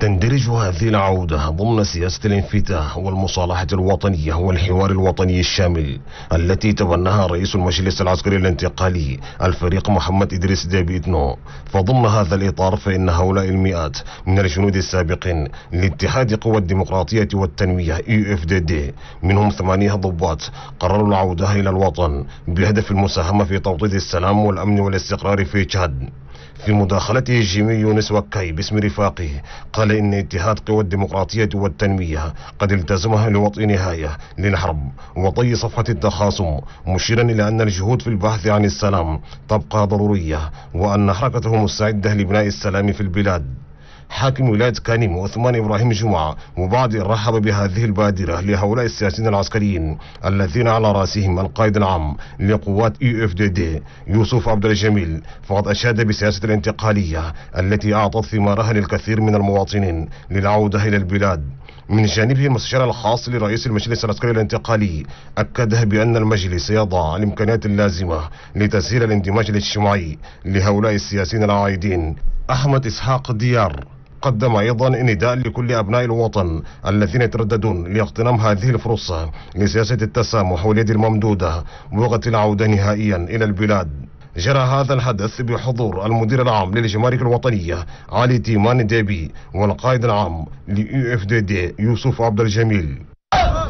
تندرج هذه العودة ضمن سياسة الانفتاح والمصالحة الوطنية والحوار الوطني الشامل التي تبناها رئيس المجلس العسكري الانتقالي الفريق محمد إدريس ديبي إتنو. فضمن هذا الإطار فإن هؤلاء المئات من الجنود السابقين لاتحاد قوى الديمقراطية والتنمية UFDD منهم 8 ضباط قرروا العودة إلى الوطن بهدف المساهمة في توطيد السلام والأمن والاستقرار في تشاد. في مداخلته جيمي يونس وكاي باسم رفاقه قال إن اتحاد قوى الديمقراطية والتنمية قد التزمها لوطء نهاية للحرب وطي صفحة التخاصم، مشيرا إلى أن الجهود في البحث عن السلام تبقى ضرورية وأن حركته مستعدة لبناء السلام في البلاد. حاكم ولاية كانيم عثمان إبراهيم جمعة وبعد رحب بهذه البادرة لهؤلاء السياسيين العسكريين الذين على رأسهم القائد العام لقوات UFDD يوسف عبد الجميل، فقد أشاد بسياسة الانتقالية التي أعطت ثمارها للكثير من المواطنين للعودة إلى البلاد. من جانبه المستشار الخاص لرئيس المجلس العسكري الانتقالي أكد بأن المجلس يضع الإمكانيات اللازمة لتسهيل الاندماج الاجتماعي لهؤلاء السياسيين العائدين. أحمد إسحاق ديار قدم أيضا نداء لكل أبناء الوطن الذين يترددون لاغتنام هذه الفرصة لسياسة التسامح واليد الممدودة بوقت العودة نهائيا إلى البلاد. جرى هذا الحدث بحضور المدير العام للجمارك الوطنية علي تيمان ديبي والقائد العام لUFDD يوسف عبد الجميل.